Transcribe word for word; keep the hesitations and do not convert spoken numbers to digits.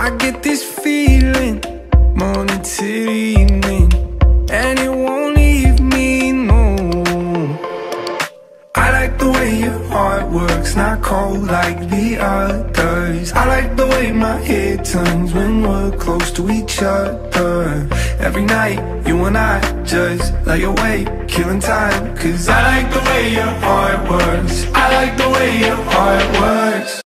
I get this feeling morning to evening, and it won't leave me, no. I like the way your heart works, not cold like the others. I like the way my head turns when we're close to each other. Every night, you and I just lay awake, killing time. Cause I like the way your heart works, I like the way your heart works.